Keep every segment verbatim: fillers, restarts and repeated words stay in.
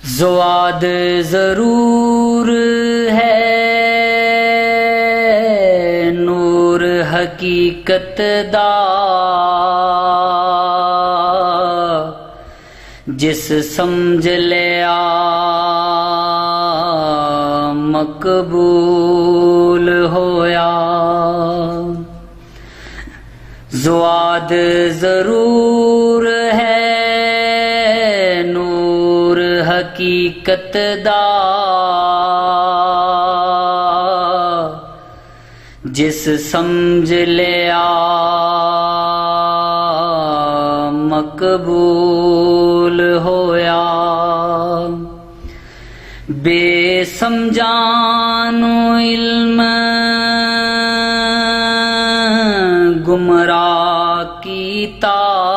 زواد ضرور ہے نور حقیقت دا، جس سمجھ لیا مقبول ہویا۔ زواد ضرور ہے نور حقیقت دا، جس سمجھ لیا مقبول ہویا۔ بے سمجھانو علم گمراہ کیتا،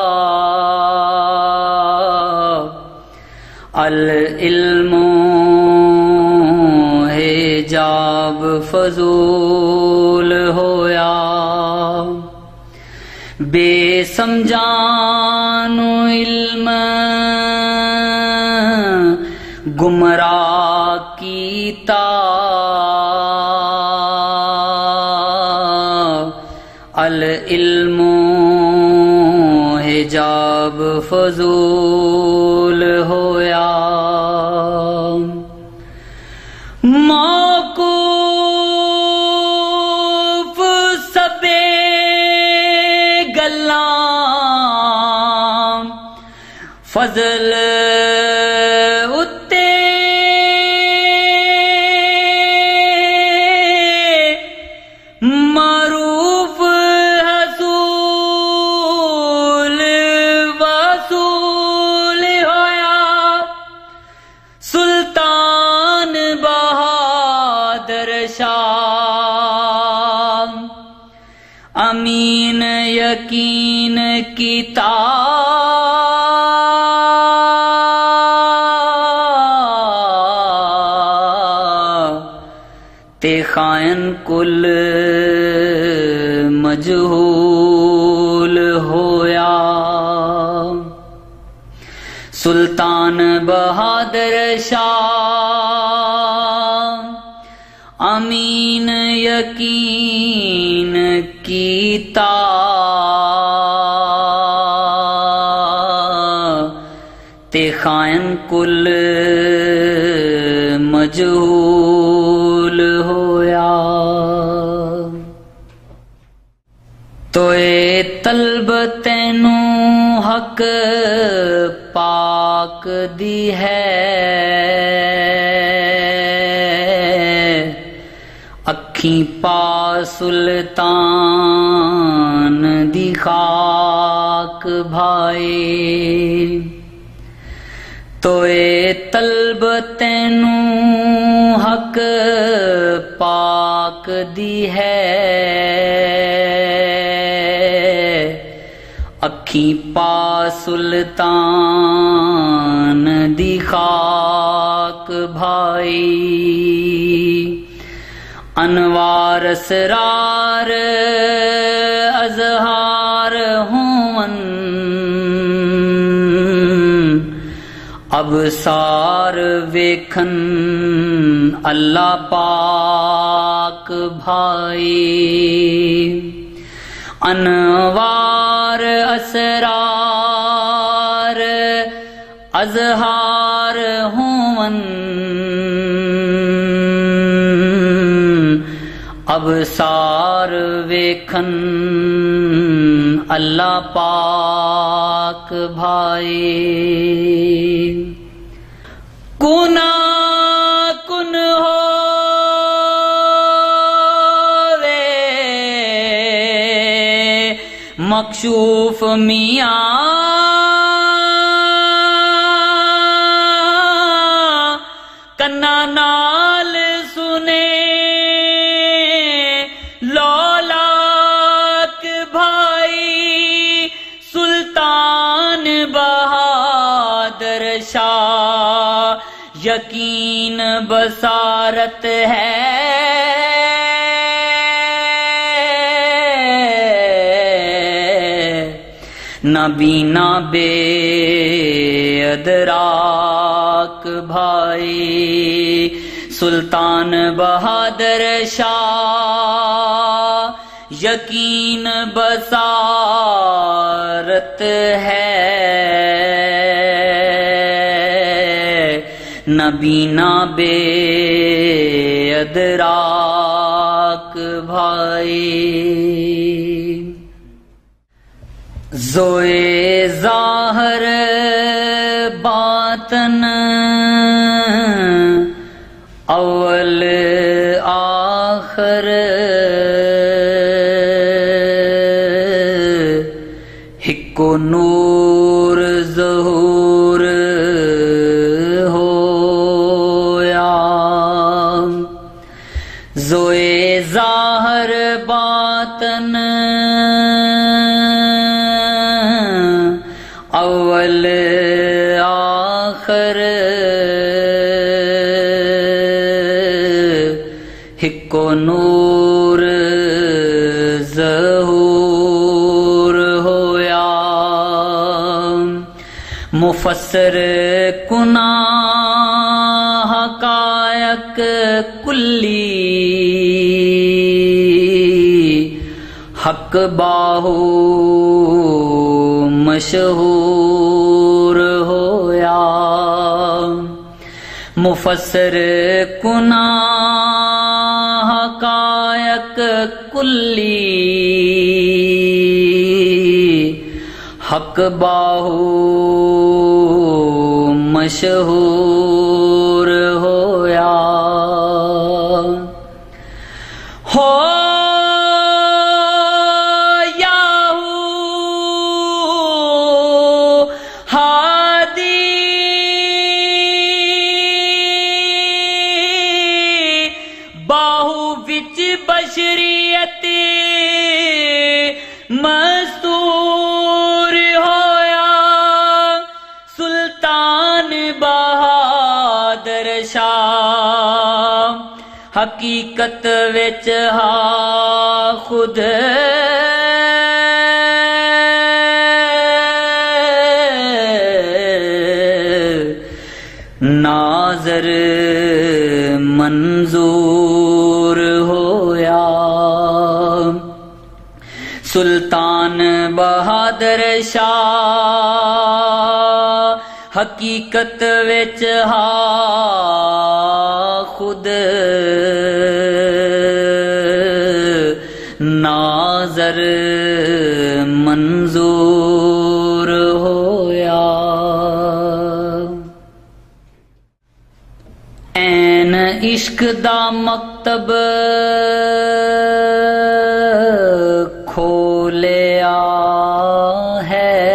العلم حجاب فضول ہویا۔ بے سمجھانو علم گمراہ کیتا، العلم حجاب فضول ہویا۔ موقوف سبے گلاں فضل اتے، معروف حصول وصول ہویا۔ سلطان بہادر شاہ امین یقین کیتا، تے خائن کل مجہول ہویا۔ سلطان بہادر شاہ امین یقین کیتا، تے خائن کل مجہول ہویا۔ تو اے طلب تینوں حق پاک دی ہے، اکھیں پا سلطان دی خاک بھائی۔ تو اے طلب تینوں حق پاک دی ہے، اکھیں پا سلطان دی خاک بھائی۔ انوار اسرار اظہار ہون، ابصار ویکھن اللہ پاک بھائی۔ انوار اسرار اظہار ہون، ابصار ویکھن اللہ پاک بھائی۔ کنا کن ہووے مکشوف میاں، کنا نال سنے لولاک بھائی۔ سلطان بہادر شاہ یقین بصارت ہے، نبینا بے ادراک بھائی سلطان بہادر شاہ یقین بصارت ہے نبینا بے ادراک بھائی زوئے ظاہر باطن اول آخر ہکو نور ظہور ہویا زوئے ظاہر باطن اول آخر ہکو نور ظہور ہویا مفسر کنا حقائق کلی حق باہو مشہور ہویا مفسر کنا حقائق کلی حق باہو مشہور ہویا ہو مستور ہویا سلطان بہادر شاہ حقیقت وچ ہا خود ناظر منظور ہویا سلطان بہادر شاہ حقیقت وچ ہا خود ناظر منظور ہویا این عشق دا مکتب کھولیا ہے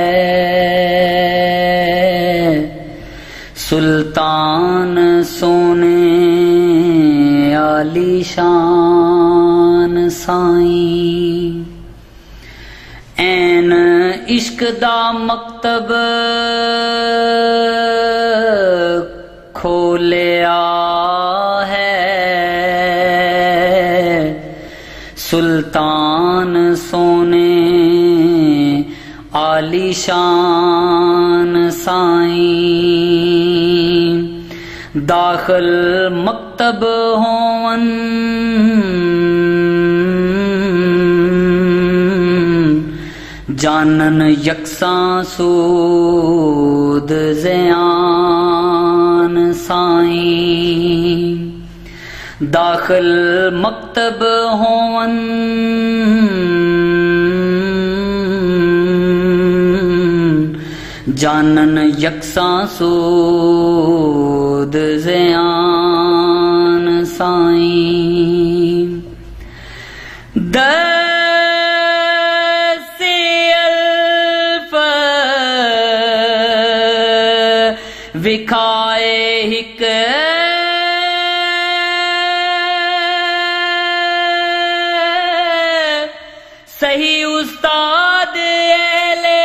سلطان سونے عالی شان سائیں این عشق دا مکتب کھولیا ہے سلطان سونے عالی شان سائیں داخل مکتب ہون جانن یکساں سود زیان سائیں داخل مکتب ہون جانن یکساں سود زیان سائیں دس الف وکھائے ہک صحیح استاد اہلِ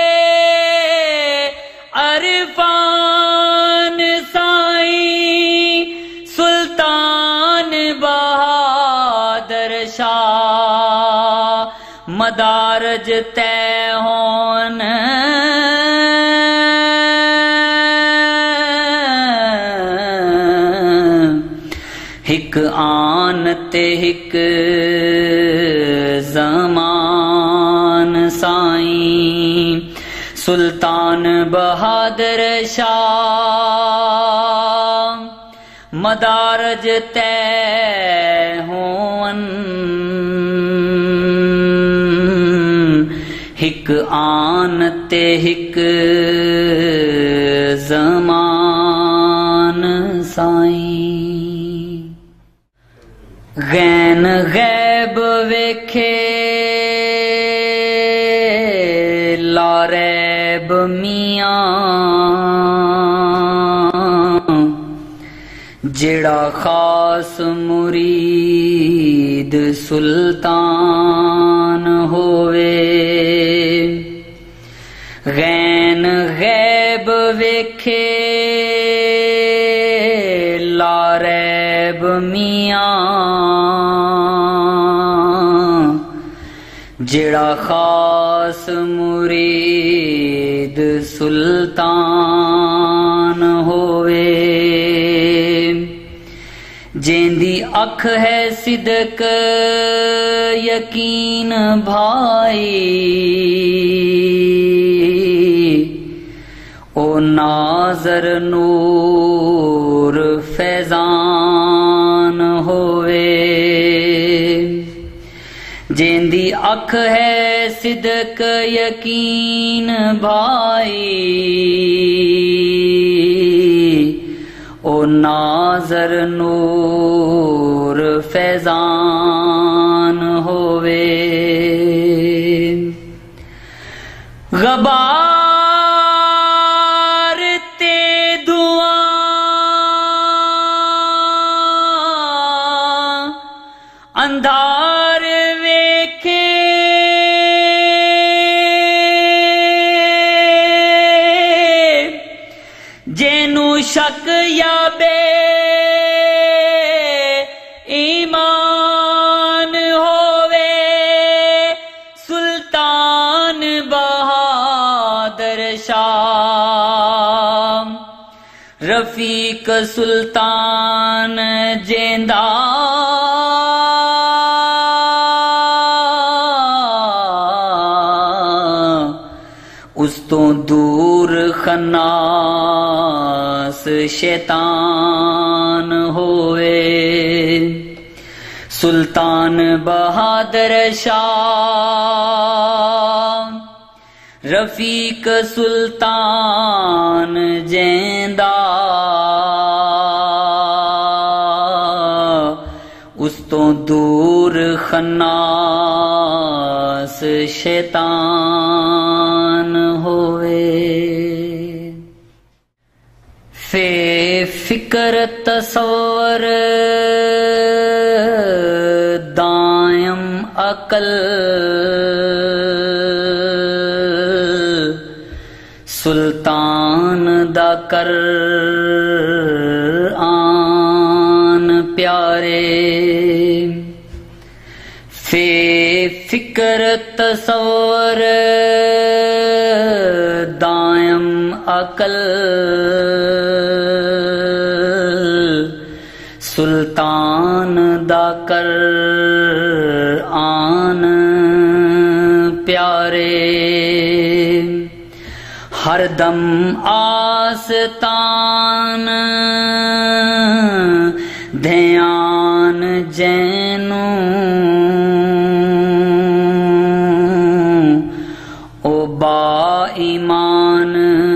عرفان سائیں سلطان بہادر شاہ مدار مدارج طے ہون ہک آن تے ہک زمان سائیں سلطان بہادر شاہ مدارج طے ہون ہک آن تے ہک زمان سائیں غین غیب ویکھے لا ریب میاں جڑا خاص مرید سلطان ہووے غین غیب ویکھے لا ریب میاں جڑا خاص مرید سلطان ہووے جیندی اکھ ہے صدق یقین بھائی او ناظر نور فیضان ہووے جیندی اکھ ہے صدق یقین بھائی او ناظر نور فیضان ہووے غبار تے دعا اندھار ویکھے جینو شک یا بے ایمان ہووے سلطان بہادر شاہ رفیق سلطان جیندہ اس تو دور خناس شیطان ہوئے سلطان بہادر شاہ رفیق سلطان جیندہ اس تو دور خناس شیطان ہوئے فے فکر تصور دائم عقل سلطان دا کر آن پیارے فے فکر تصور دائم عقل سلطان دا کر آن پیارے ہر دم آستان دھیان جینو او با ایمان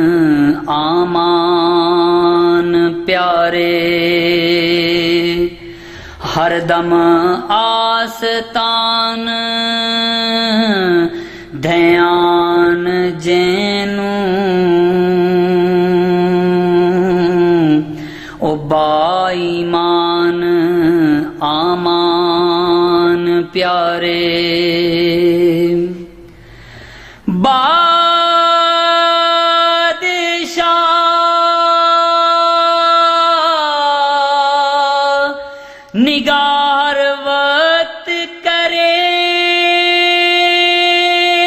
آمان پیارے ہر دم آستان دھیان جینو او با ایمان آمان پیارے بادشاہ نگاہ ہر وقت کرے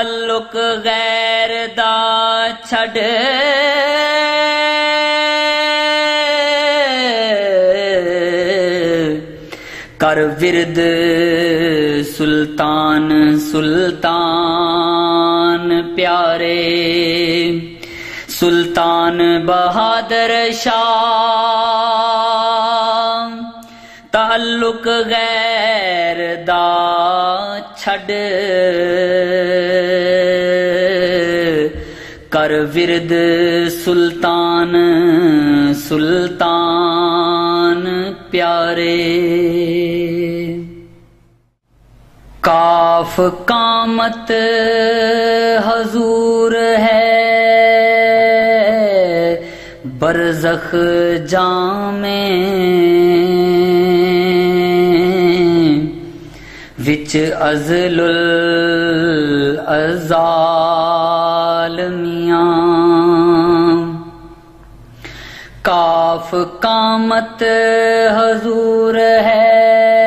ਤਾਲੁਕ ਗੈਰ ਦਾ ਛੱਡ ਕਰ ਵਿਰਦ ਸੁਲਤਾਨ ਸੁਲਤਾਨ ਪਿਆਰੇ ਸੁਲਤਾਨ ਬਹਾਦਰ ਸ਼ਾਹ ਤਾਲੁਕ ਗੈਰ ਦਾ ਛੱਡ ਕਰ ਵਿਰਦ ਸੁਲਤਾਨ ਸੁਲਤਾਨ ਪਿਆਰੇ ਕਾਫ ਕਾਮਤ حضور ہے برزخ جامے وچ ازل الازال میاں کاف قامت حضور ہے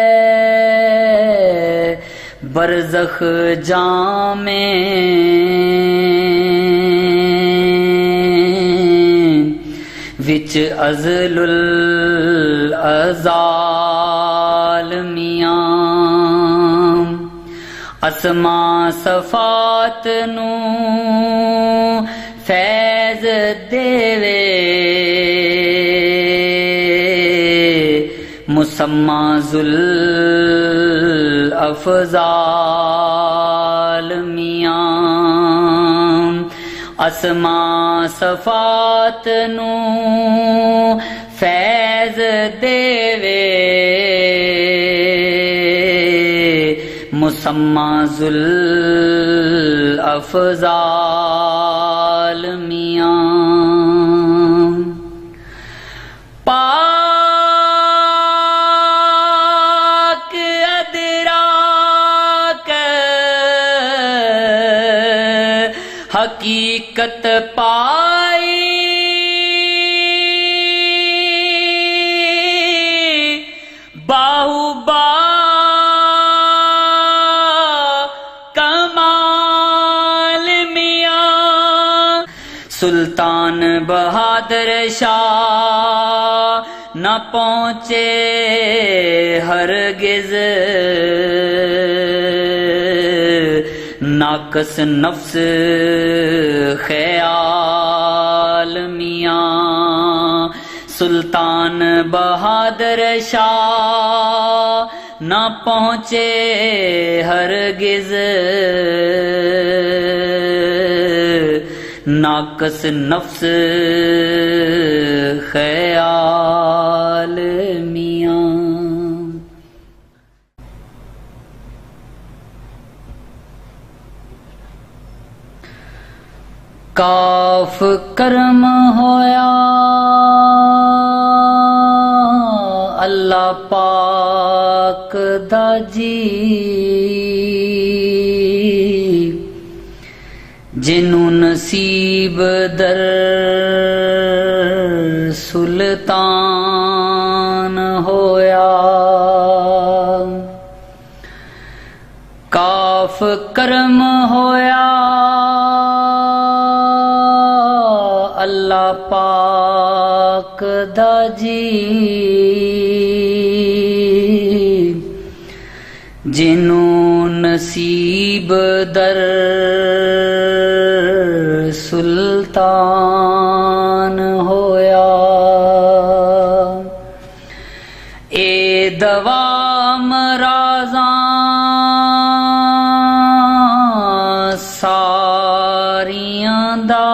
برزخ جامے وچ ازل الازال میاں اسما صفات نو فیض دیوے مسمى ذل افضال میاں اسما صفات نو فیض دیوے مسمى ذل افضال میاں پاک ادراک حقیقت پائی باہو با سلطان بہادر شاہ نہ پہنچے ہرگز ناقص نفس خیال میاں سلطان بہادر شاہ نہ پہنچے ہرگز ناقص نفس خیال میاں کاف کرم ہویا اللہ پاک دا جی جنوں نصیب در سلطان ہویا کاف کرم ہویا اللہ پاک دا جی جنوں نصیب در سلطان ہویا اے دوام رازاں ساریاں دا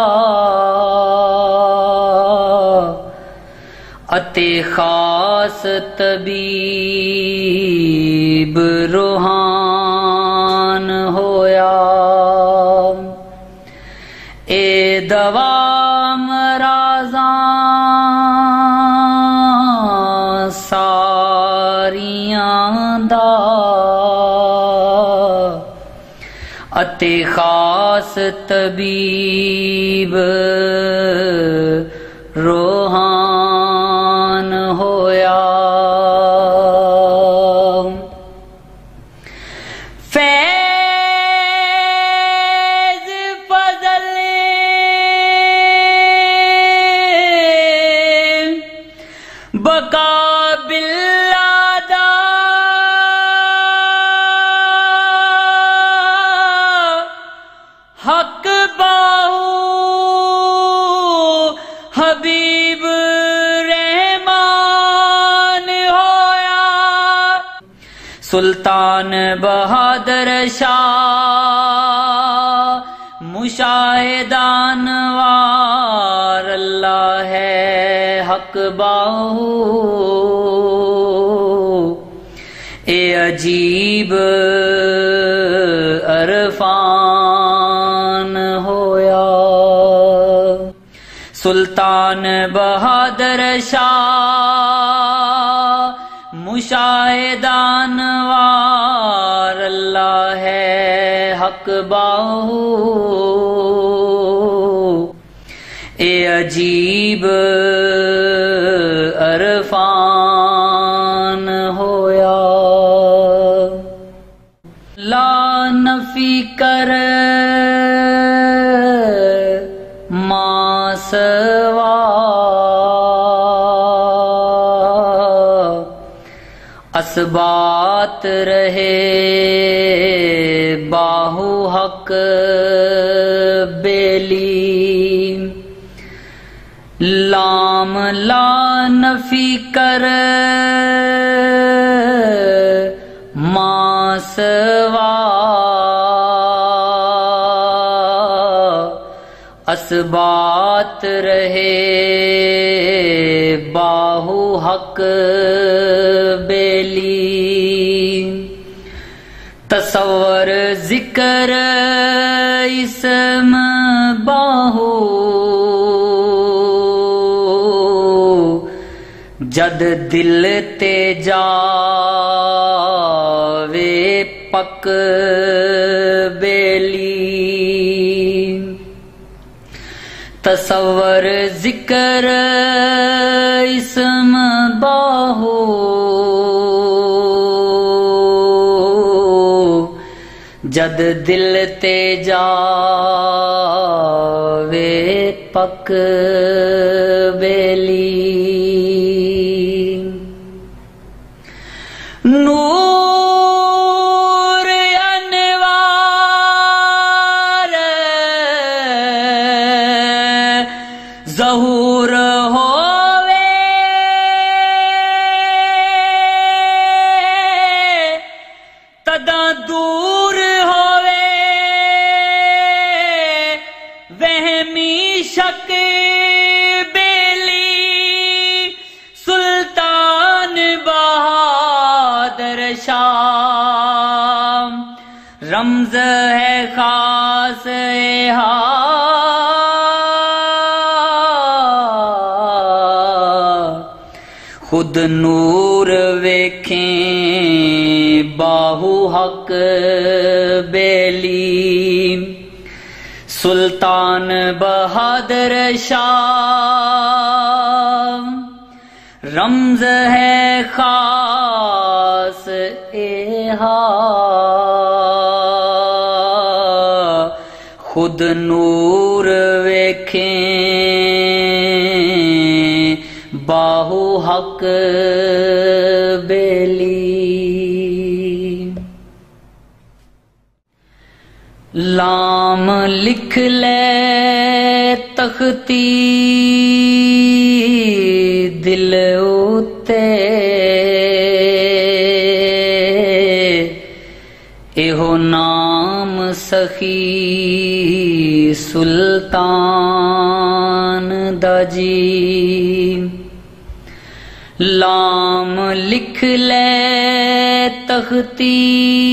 اتے خاص طبیب روحان ہویا اے دوام رازاں ساریاں دا اتے خاص طبیب روحان ہویا سلطان بہادر شاہ مشاہدان وار اللہ ہے حق باہو اے عجیب عرفان ہویا سلطان بہادر شاہ مشاہدان وار اللہ ہے حق باہو اے عجیب عرفان ہویا لا نفی کر ما سوا اسبات رہے باہو حق بیلی لام لا نفی کر ما سوا اسبات رہے باہو حق بیلی تصور ذکر اسم باہو جد دل تے جاوے پک بیلی تصور ذکر اسم باہو جد دل تے جاوے پک بیلی نور انوار ظہور ہووے تدا دور ہووے وہمی شک بیلی سلطان بہادر شاہ رمز ہے خاص خود نور ویکھیں باہو حق بیلی سلطان بہادر شاہ رمز ہے خاص ایہا خود نور ویکھیں باہو حق بیلی لام لکھ لے تختی دل اتے ایہو نام سخی سلطان دا جی لام لکھ لے تختی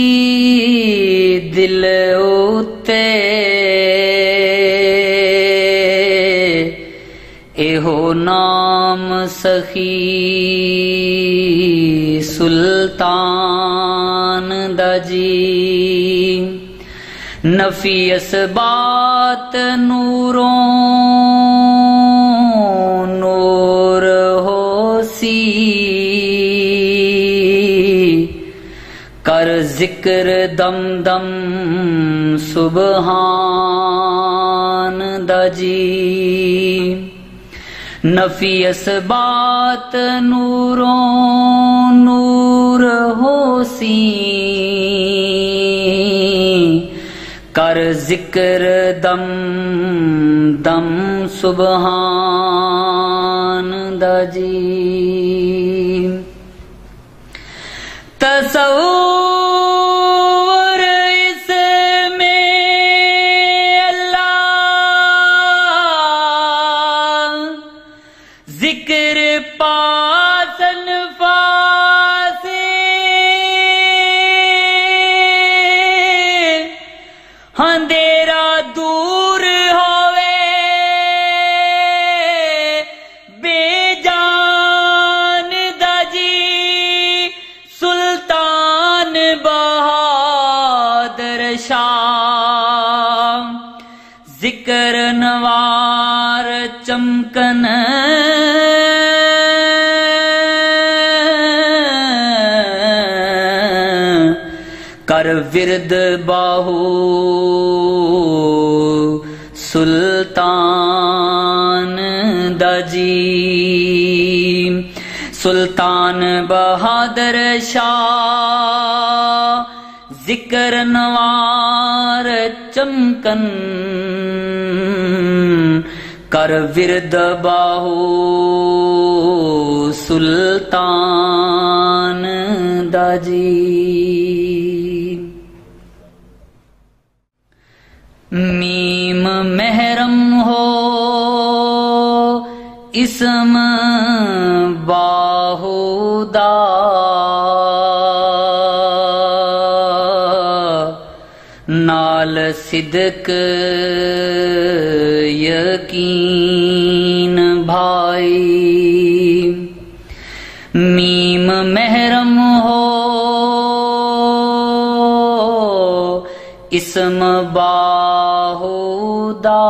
دل اتے ایہو نام سخی سلطان دا جی نفی اسبات نوروں نور ہو سی کر ذکر دم دم سبحان دا جی نفی اسبات نوروں نور ہو سی کر ذکر دم دم سبحان دا جی تصور اندھیرا دور ہوئے بے جان دا جی سلطان بہادر شاہ ذکر نوار چمکن کر ورد باہو سلطان دا جی سلطان بہادر شاہ ذکر نوار چمکن کر ورد باہو سلطان دا جی میم محرم ہو اسم باہودا نال صدق یقین بھائی میم محرم ہو اسم باہودا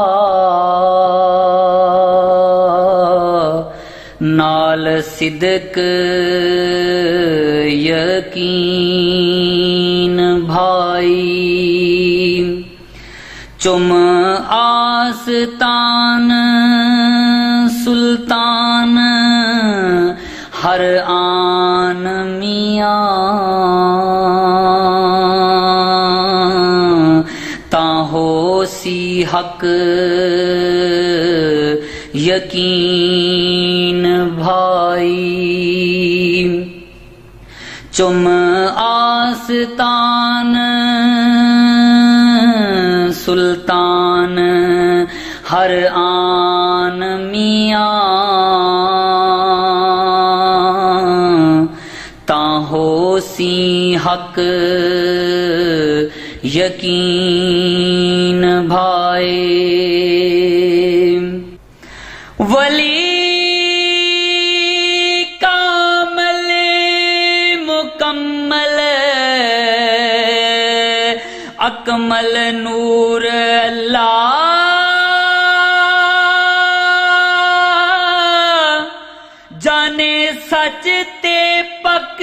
نال صدق یقین بھائی چم آستان سلطان ہر آن میاں ہو سی حق یقین بھائی چم آستان سلطان ہر آن میاں تا ہو سی حق یقین بھائی ولی کامل مکمل اکمل نور اللہ جانے سچ تے پک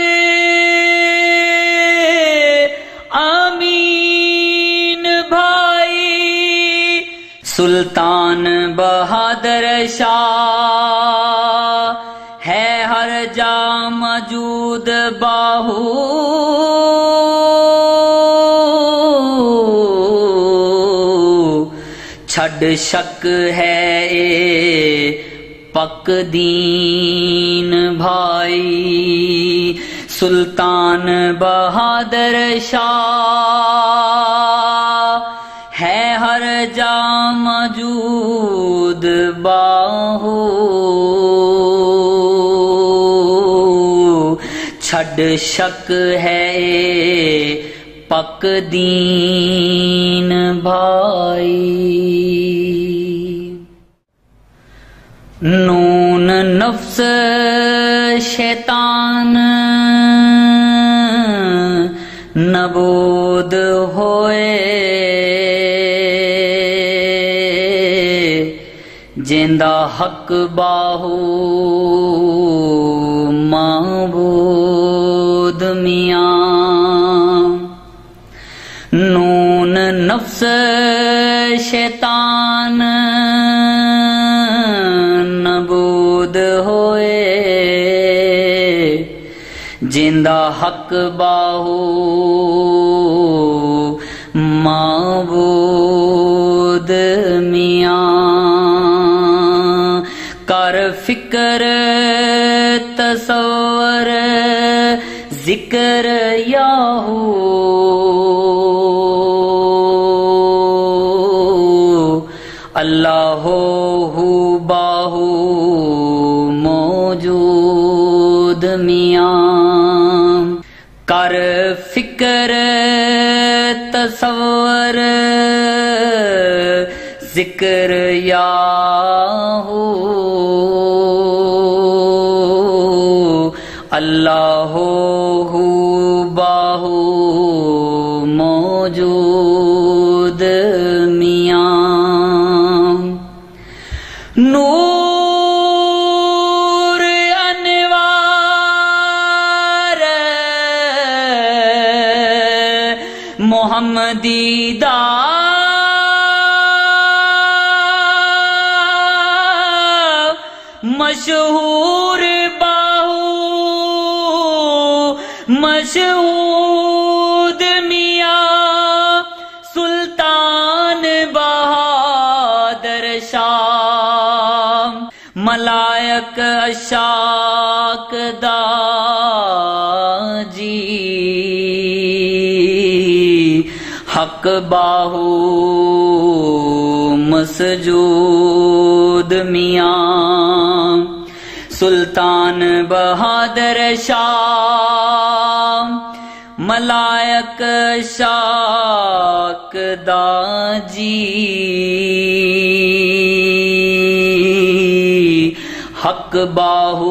سلطان بہادر شاہ ہے ہر جا موجود باہو چھڈ شک ہے اے پک دین بھائی سلطان بہادر شاہ ہے ہر جا موجود باہو چھڈ شک ہے پک دین بھائی نون نفس شیطان نبود ہوئے جیندہ حق باہو معبود میاں نون نفس شیطان نبود ہوئے جیندہ حق باہو معبود میاں کر فکر تصور ذکر یاہو اللہ ہو باہو موجود میاں کر فکر تصور ذکر یاہو اللہ ہو باہو موجود میاں نور انوار محمدی دا مشہور باہو مشہود میاں سلطان بہادر شاہ ملائک اشاق دا جی حق باہو مسجود میاں سلطان بہادر شاہ ملائک شاق دا جی حق باہو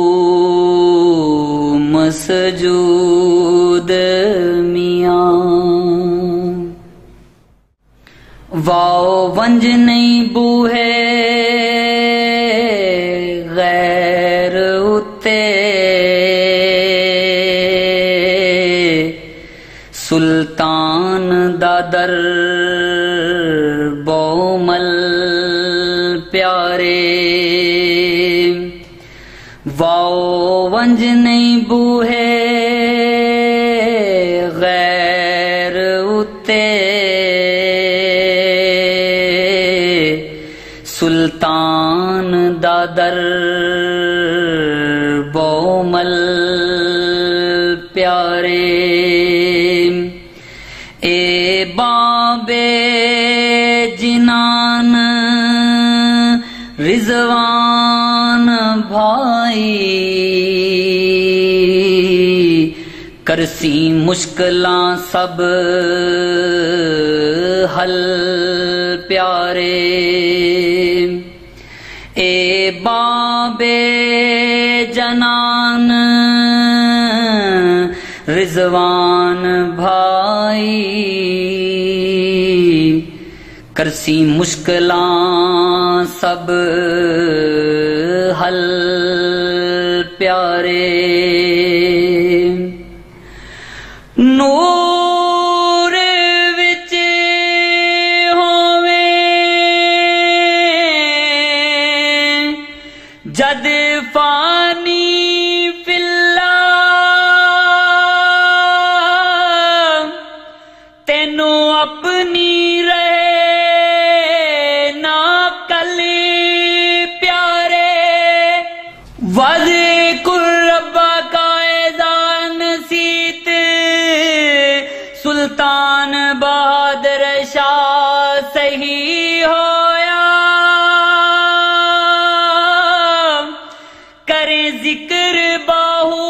مسجود میاں واؤ ونج نہیں بوہے غیر اتے سلطان دادر بومل پیارے واؤ ونج نہیں بوہے غیر اتے سلطان دادر بومل پیارے اے بابے جنان رضوان بھائی کرسی مشکلاں سب حل پیارے اے بابے جنان رضوان بھائی کرسی مشکلاں سب حل پیارے نور وچ ہوویں جد فانی فلا تینوں اپنی رہے نا کل پیارے وذکر ربک اذا نسیت سلطان بہادر شاہ صحیح ہویا کریں ذکر باہو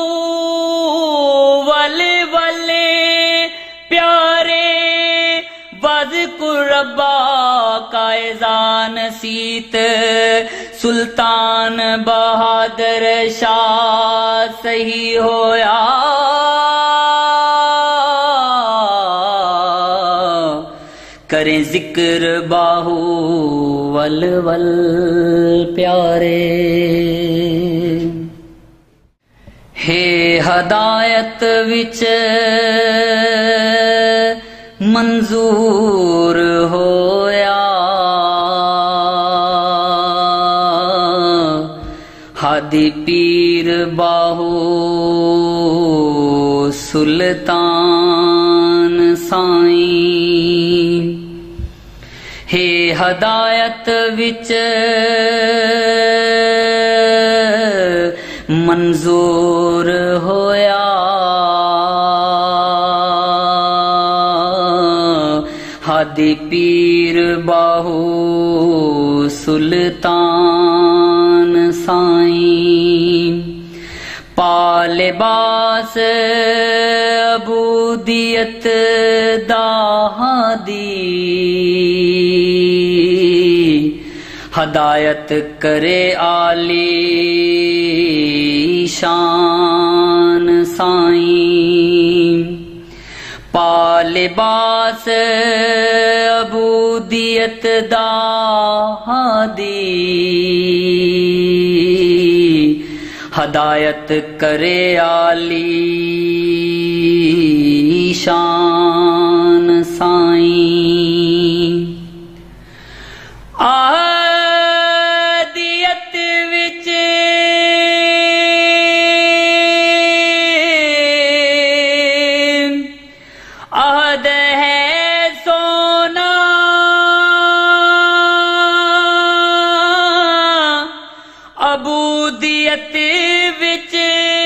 ول ول پیارے وذکر ربک اذا نسیت سلطان بہادر شاہ صحیح ہویا کریں ذکر باہو ول ول پیارے ہے ہدایت وچ منظور ہویا ہادی پیر باہو سلطان سائیں ہے ہدایت وچ منظور ہویا ہادی پیر باہو سلطان سائیں پا لباس ਅਬੂਦੀਅਤ ਦਾ ਹਾਦੀ ਹਦਾਇਤ ਕਰੇ ਆਲੀ ਸ਼ਾਨ ਸਾਈਂ ਪਾ ਲਿਬਾਸ ਅਬੂਦੀਅਤ ਦਾ ਹਾਦੀ ਹਦਾਇਤ ਕਰੇ ਆਲੀ ਸ਼ਾਨ ਸਾਈਂ ਆਦੀਅਤ ਵਿੱਚ ਆਹਦ ਹੈ ਸੋਨਾ ਅਬੂਦੀਅਤ ਵਿੱਚ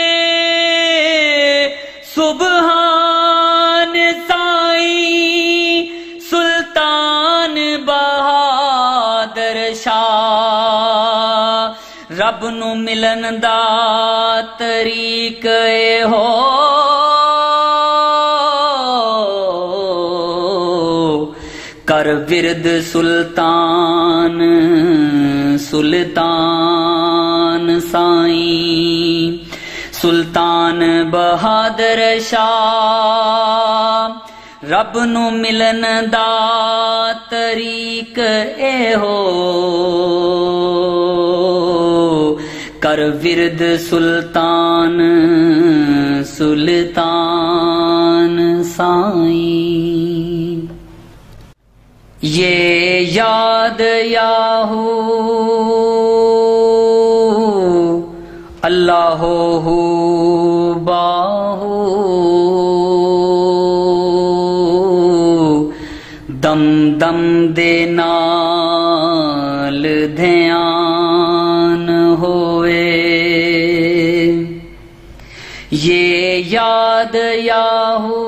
ਸੁਬਹਾਨ ਸਾਈਂ ਸੁਲਤਾਨ ਬਹਾਦਰ ਸ਼ਾਹ ਰੱਬ ਨੂੰ ਮਿਲਣ ਦਾ ਤਰੀਕ ਇਹੋ ਕਰ ਵਿਰਦ ਸੁਲਤਾਨ ਸੁਲਤਾਨ ਸਾਈਂ ਸੁਲਤਾਨ ਬਹਾਦਰ ਸ਼ਾਹ ਰੱਬ ਨੂੰ ਮਿਲਣ ਦਾ ਤਰੀਕ ਇਹੋ ਕਰ ਵਿਰਦ ਸੁਲਤਾਨ ਸੁਲਤਾਨ ਸਾਈਂ یہ یاد یاہو اللہ ہو باہو دم دم دے نال دھیان ہوئے یہ یاد یاہو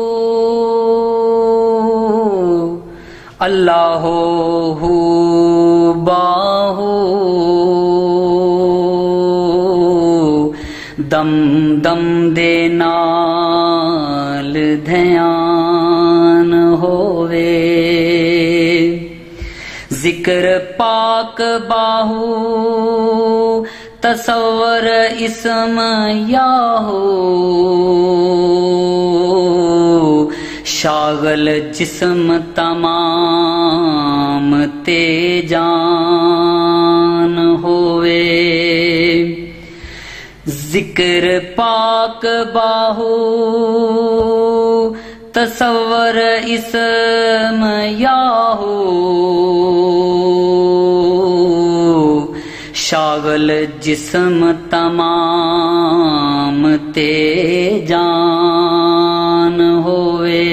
اللہ ہو باہو دم دم دے نال دھیان ہووے ذکر پاک باہو تصور اسم یاہو شاغل جسم تمام تے جان ہوئے ذکر پاک باہو تصور اسم یاہو شاغل جسم تمام تے جان ہوئے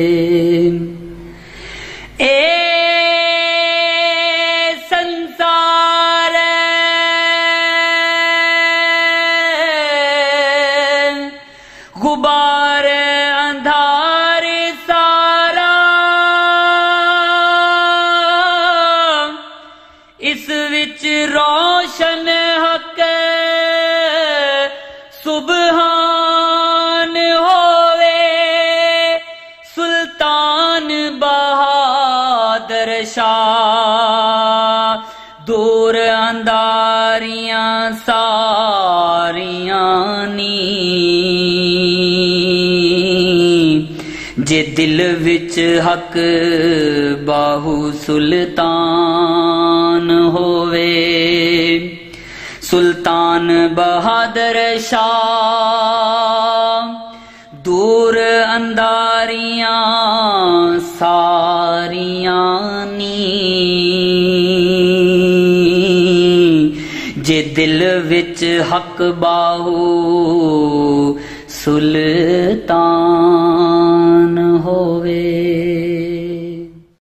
اے سنسار غبار اندھار سارا اس وچ روشن حق سبحان ہووے سلطان بہادر شاہ دور انداریاں ساریاں نی جے دل وچ حق باہو سلطان ہووے سلطان بہادر شاہ دور انداریاں ساریاں نی جے دل وچ حق باہو سلطان ہووے